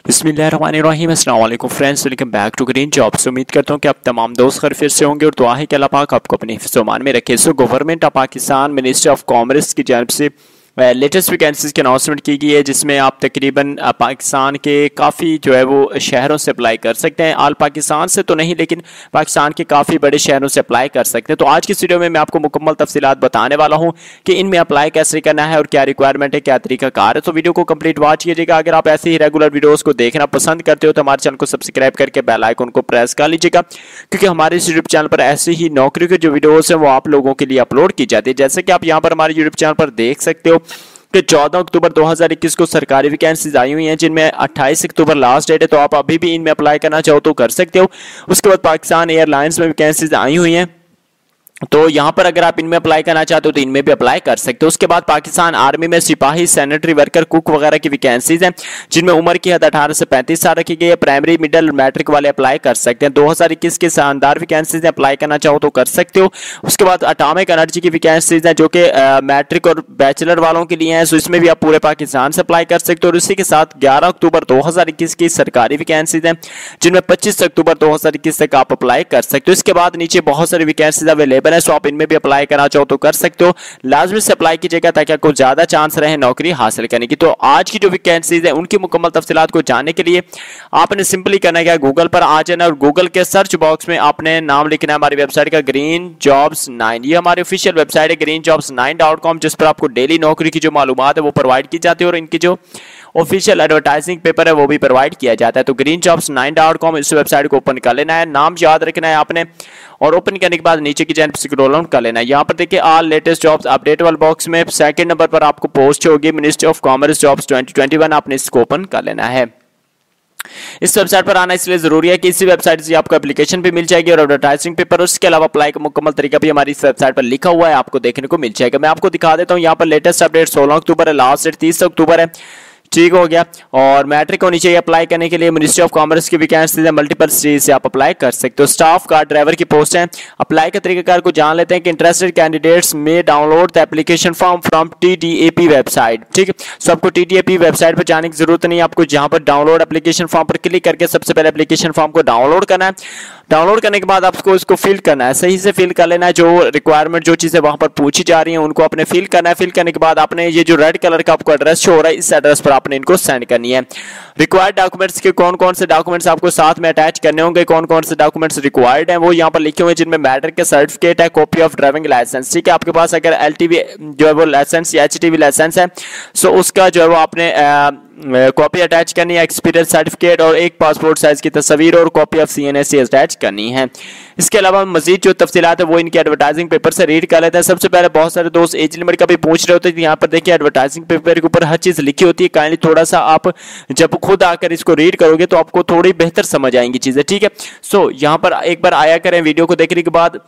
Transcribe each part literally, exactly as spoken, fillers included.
बिस्मिल्लाहिर्रहमानिर्रहीम अस्सलाम वालेकुम friends, welcome back to Green Jobs. उम्मीद करता हूँ कि आप तमाम दोस्त खैर फिर से होंगे और दुआ है कि अल्लाह पाक आपको अपने हिफ्ज़-ओ-मान में रखे। So government of Pakistan ministry of commerce की जानिब से लेटेस्ट वैकेंसीज की अनाउंसमेंट की गई है, जिसमें आप तकरीबन पाकिस्तान के काफ़ी जो है वो शहरों से अप्लाई कर सकते हैं। आल पाकिस्तान से तो नहीं, लेकिन पाकिस्तान के काफ़ी बड़े शहरों से अप्लाई कर सकते हैं। तो आज की इस वीडियो में मैं आपको मुकम्मल तफसीलात बताने वाला हूँ कि इनमें अप्लाई कैसे करना है और क्या रिक्वायरमेंट है, क्या तरीका कार है। तो वीडियो को कंप्लीट वॉच कीजिएगा। अगर आप ऐसे ही रेगुलर वीडियोज़ को देखना पसंद करते हो तो हमारे चैनल को सब्सक्राइब करके बेल आइकन को प्रेस कर लीजिएगा, क्योंकि हमारे इस यूट्यूब चैनल पर ऐसे ही नौकरी के जो वीडियोज़ हैं वो आप लोगों के लिए अपलोड की जाती है। जैसे कि आप यहाँ पर हमारे यूट्यूब चैनल पर देख सकते हो कि चौदह अक्टूबर दो हज़ार इक्कीस को सरकारी वैकेंसीज आई हुई हैं, जिनमें अट्ठाईस अक्टूबर लास्ट डेट है। तो आप अभी भी इनमें अप्लाई करना चाहो तो कर सकते हो। उसके बाद पाकिस्तान एयरलाइंस में वैकेंसीज आई हुई हैं, तो यहाँ पर अगर आप इनमें अप्लाई करना चाहते हो तो इनमें भी अप्लाई कर सकते हो। उसके बाद पाकिस्तान आर्मी में सिपाही, सैनिटरी वर्कर, कुक वगैरह की वैकेंसीज हैं, जिनमें उम्र की हद अठारह से पैंतीस साल रखी गई है। प्राइमरी, मिडिल, मैट्रिक वाले अप्लाई कर सकते हैं। दो हज़ार इक्कीस के शानदार वैकेंसीज हैं, अप्लाई करना चाहो तो कर सकते हो। उसके बाद एटॉमिक एनर्जी की वैकेंसीज हैं, जो कि मैट्रिक और बैचलर वालों के लिए हैं, सो इसमें भी आप पूरे पाकिस्तान से अप्लाई कर सकते हो। और इसी के साथ ग्यारह अक्टूबर दो हज़ार इक्कीस की सरकारी वैकेंसीज हैं, जिनमें पच्चीस अक्टूबर दो हज़ार इक्कीस तक आप अप्लाई कर सकते हो। इसके बाद नीचे बहुत सारी वैकेंसीज अवेलेबल है, सो आप इनमें भी अप्लाई करना चाहो तो कर सकते हो। लाजमी से अप्लाई कीजिएगा ताकि आपको ज्यादा चांस रहे नौकरी हासिल करने की। तो आज की जो वैकेंसीज है उनकी मुकम्मल तफसीलात को जानने के लिए आपने सिंपली करना है, गूगल पर आ जाना और गूगल के सर्च बॉक्स में आपने नाम लिखना है हमारी वेबसाइट का, ग्रीन जॉब्स नाइन। ये हमारी ऑफिशियल वेबसाइट है Green Jobs nine dot com, जिस पर आपको डेली नौकरी की जो मालूमात है वो प्रोवाइड की जाती है और इनकी जो ऑफिशियल एडवर्टाइजिंग पेपर है वो भी प्रोवाइड किया जाता है। तो Green Jobs nine dot com इस वेबसाइट को ओपन कर लेना है, नाम याद रखना है आपने, और ओपन करने के बाद नीचे की जानिब स्क्रॉल डाउन कर लेना है। यहाँ पर देखिए ऑल लेटेस्ट जॉब्स अपडेट वाले बॉक्स में सेकंड नंबर पर आपको पोस्ट होगी ministry of commerce jobs twenty twenty one, आपने इसको ओपन कर लेना है। इस वेबसाइट पर आना इसलिए जरूरी है कि इसी वेबसाइट से आपको एप्लीकेशन भी मिल जाएगी और एडवर्टाइजिंग पेपर, उसके अलावा अप्लाई का मुकम्मल तरीका भी हमारी इस वेबसाइट पर लिखा हुआ है, आपको देखने को मिल जाएगा। मैं आपको दिखा देता हूँ, यहाँ पर लेटेस्ट अपडेट सोलह अक्टूबर है, लास्ट डेट तीस अक्टूबर है, ठीक हो गया। और मैट्रिक होनी चाहिए अप्लाई करने के लिए। मिनिस्ट्री ऑफ कॉमर्स की वैकेंसीज है, मल्टीपल स्टेज से आप अप्लाई कर सकते हो। स्टाफ कार ड्राइवर की पोस्ट है। अप्लाई का तरीकाकार को जान लेते हैं कि इंटरेस्टेड कैंडिडेट्स में download the application form from TDAP website. ठीक है, सो आपको टीडीएपी वेबसाइट पर जाने की जरूरत नहीं है, आपको जहां पर डाउनलोड एप्लीकेशन फॉर्म पर क्लिक करके सबसे पहले एप्लीकेशन फॉर्म को डाउनलोड करना है। डाउनलोड करने के बाद आपको इसको फिल करना है, सही से फिल कर लेना है। जो रिक्वायरमेंट जो चीजें वहां पर पूछी जा रही हैं उनको आपने फिल करना है। फिल करने के बाद आपने ये जो रेड कलर का आपको एड्रेस शो हो रहा है, इस एड्रेस पर आपने इनको सेंड करनी है। रिक्वायर्ड डॉक्यूमेंट्स के कौन कौन से डॉक्यूमेंट्स आपको साथ में अटैच करने होंगे, कौन कौन से डॉक्यूमेंट्स रिक्वायर्ड हैं वो यहाँ पर लिखे हुए हैं, जिनमें मैट्रिक के सर्टिफिकेट है, कॉपी ऑफ ड्राइविंग लाइसेंस। ठीक है, आपके पास अगर एलटीवी जो है वो लाइसेंस या एचटीवी लाइसेंस है, सो उसका जो है वो आपने कॉपी अटैच करनी है, एक्सपीरियंस सर्टिफिकेट और एक पासपोर्ट साइज की तस्वीर और कॉपी ऑफ सीएनएससी अटैच करनी है। इसके अलावा मजीद जो तफसीलात है वो इनके एडवर्टाइजिंग पेपर से रीड कर लेते हैं। सबसे पहले बहुत सारे दोस्त एज लिमिट का भी पूछ रहे होते हैं, यहाँ पर देखिए एडवर्टाइजिंग पेपर के ऊपर हर चीज लिखी होती है। काइंडली थोड़ा सा आप जब खुद आकर इसको रीड करोगे तो आपको थोड़ी बेहतर समझ आएंगी चीजें। ठीक है, सो यहाँ पर एक बार आया करें वीडियो को देखने के बाद,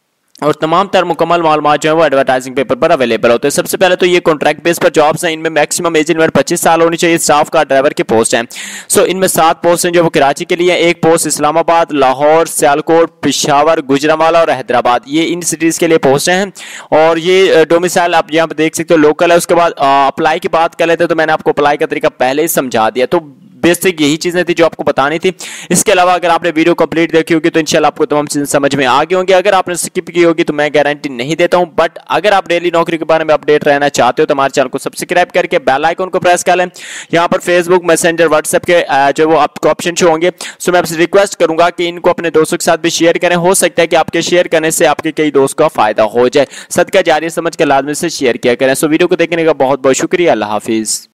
और तमाम तर मुकम्मल मालूमात जो है वो एडवर्टाइजिंग पेपर पर अवेलेबल होते हैं। सबसे पहले तो ये कॉन्ट्रैक्ट बेस पर जॉब्स हैं, इनमें मैक्सिमम एज लिमिट पच्चीस साल होनी चाहिए। स्टाफ का ड्राइवर की पोस्ट है, सो इनमें सात पोस्ट हैं जो वो कराची के लिए, एक पोस्ट इस्लामाबाद, लाहौर, सियालकोट, पेशावर, गुजरांवाला और हैदराबाद, ये इन सिटीज के लिए पोस्ट हैं। और ये डोमिसाइल आप यहाँ पर देख सकते हो लोकल है। उसके बाद अप्लाई की बात कर लेते हैं, तो मैंने आपको अप्लाई का तरीका पहले ही समझा दिया, तो बेसिक यही चीजें थी जो आपको बतानी थी। इसके अलावा अगर आपने वीडियो कंप्लीट देखी होगी तो इंशाल्लाह आपको तमाम चीजें समझ में आ गई होंगी। अगर आपने स्किप की होगी तो मैं गारंटी नहीं देता हूं, बट अगर आप डेली नौकरी के बारे में अपडेट रहना चाहते हो तो हमारे चैनल को सब्सक्राइब करके बेल आइकन को प्रेस कर लें। यहाँ पर फेसबुक, मैसेंजर, व्हाट्सएप के जो वो आपको ऑप्शन शो होंगे, सो मैं आपसे रिक्वेस्ट करूंगा कि इनको अपने दोस्तों के साथ भी शेयर करें। हो सकता है कि आपके शेयर करने से आपके कई दोस्त का फायदा हो जाए। सदका जारी समझ कर लाजमी से शेयर किया करें। सो वीडियो को देखने का बहुत बहुत शुक्रिया। अल्लाह हाफिज।